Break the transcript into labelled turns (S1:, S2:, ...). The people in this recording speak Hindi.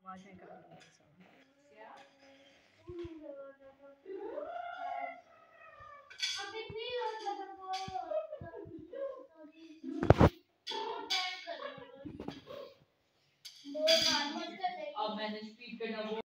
S1: आज मैं कर लूँगी सब।
S2: अब मैंने स्पीड पे